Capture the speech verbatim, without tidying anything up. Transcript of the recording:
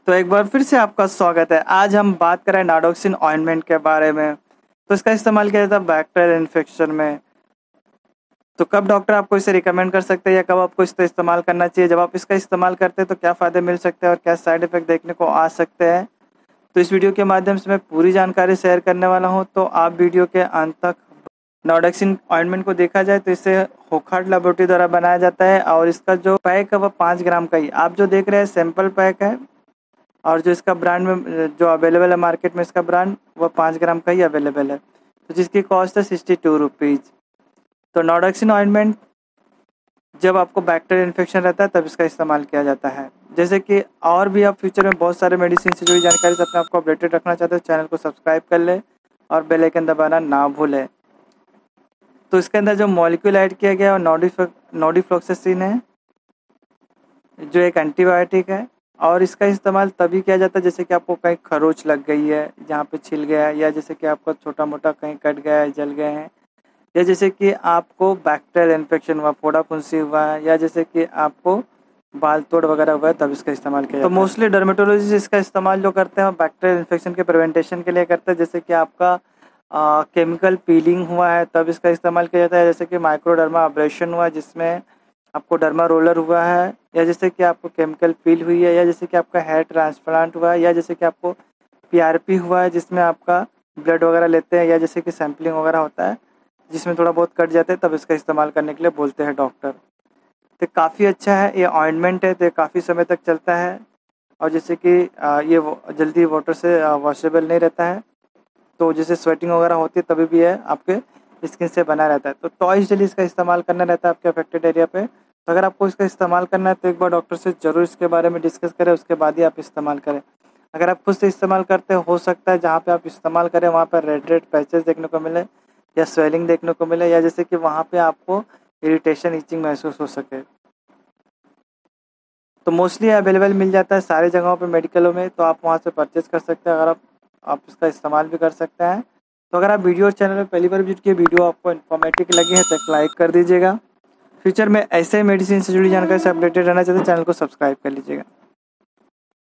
तो एक बार फिर से आपका स्वागत है। आज हम बात करें नाडोक्सिन ऑइंटमेंट के बारे में। तो इसका इस्तेमाल किया जाता है बैक्टीरियल इन्फेक्शन में। तो कब डॉक्टर आपको इसे रिकमेंड कर सकते हैं या कब आपको इसका इस्तेमाल करना चाहिए, जब आप इसका इस्तेमाल करते हैं तो क्या फ़ायदे मिल सकते हैं और क्या साइड इफ़ेक्ट देखने को आ सकते हैं, तो इस वीडियो के माध्यम से मैं पूरी जानकारी शेयर करने वाला हूँ। तो आप वीडियो के अंत तक। नाडोक्सिन ऑइंटमेंट को देखा जाए तो इसे होखार्ट लैबोरेटरी द्वारा बनाया जाता है और इसका जो पैक है वह पाँच ग्राम का ही। आप जो देख रहे हैं सैंपल पैक है और जो इसका ब्रांड में जो अवेलेबल है मार्केट में, इसका ब्रांड वह पाँच ग्राम का ही अवेलेबल है, तो जिसकी कॉस्ट है सिक्सटी टू रुपीज़। तो नाडोक्सिन ऑइंटमेंट जब आपको बैक्टीरियल इन्फेक्शन रहता है तब इसका इस्तेमाल किया जाता है। जैसे कि और भी आप फ्यूचर में बहुत सारे मेडिसिन से जुड़ी जानकारी से अपने आपको अपडेटेड रखना चाहते हैं, चैनल को सब्सक्राइब कर ले और बेल आइकन दबाना ना भूलें। तो इसके अंदर जो मॉलिक्यूल ऐड किया गया है वो नोडिफ्लॉक्सासिन है, जो एक एंटीबायोटिक है और इसका इस्तेमाल तभी किया जाता है जैसे कि आपको कहीं खरोच लग गई है, जहाँ पे छिल गया है, या जैसे कि आपको छोटा मोटा कहीं कट गया है, जल गए हैं, या जैसे कि आपको बैक्टीरियल इन्फेक्शन हुआ, फोड़ा फुंसी हुआ है, या जैसे कि आपको बाल तोड़ वगैरह हुआ है, तब इसका इस्तेमाल किया जाता है। तो मोस्टली डर्मेटोलॉजिस्ट इसका इस्तेमाल जो करते हैं बैक्टीरियल इन्फेक्शन के प्रिवेंटेशन के लिए करते हैं। जैसे कि आपका केमिकल पीलिंग हुआ है तब इसका इस्तेमाल किया जाता है, जैसे कि माइक्रोडर्मा अब्रेशन हुआ जिसमें आपको डर्मा रोलर हुआ है, या जैसे कि आपको केमिकल पील हुई है, या जैसे कि आपका हेयर ट्रांसप्लांट हुआ है, या जैसे कि आपको पीआरपी हुआ है जिसमें आपका ब्लड वगैरह लेते हैं, या जैसे कि सैम्पलिंग वगैरह होता है जिसमें थोड़ा बहुत कट जाते हैं, तब इसका इस्तेमाल करने के लिए बोलते हैं डॉक्टर। तो काफ़ी अच्छा है, ये ऑइंटमेंट है तो काफ़ी समय तक चलता है और जैसे कि ये जल्दी वाटर से वॉशेबल नहीं रहता है, तो जैसे स्वेटिंग वगैरह होती है तभी भी है आपके स्किन से बना रहता है। तो ट्वाइस डेली इसका इस्तेमाल करना रहता है आपके अफेक्टेड एरिया पे। तो अगर आपको इसका इस्तेमाल करना है तो एक बार डॉक्टर से ज़रूर इसके बारे में डिस्कस करें, उसके बाद ही आप इस्तेमाल करें। अगर आप खुद से इस्तेमाल करते हो सकता है जहाँ पे आप इस्तेमाल करें वहाँ पर रेड रेड पैचेस देखने को मिले, या स्वेलिंग देखने को मिले, या जैसे कि वहाँ पर आपको इरिटेशन इचिंग महसूस हो सके। तो मोस्टली अवेलेबल मिल जाता है सारी जगहों पे मेडिकलों में, तो आप वहाँ से परचेज़ कर सकते हैं। अगर आप आप इसका इस्तेमाल भी कर सकते हैं। तो अगर आप वीडियो और चैनल पर पहली बार विजिट किए, वीडियो आपको इन्फॉर्मेटिव लगी है तो एक लाइक कर दीजिएगा। फ्यूचर में ऐसे मेडिसिन से जुड़ी जानकारी से अपडेटेड रहना चाहते हैं, चैनल को सब्सक्राइब कर लीजिएगा।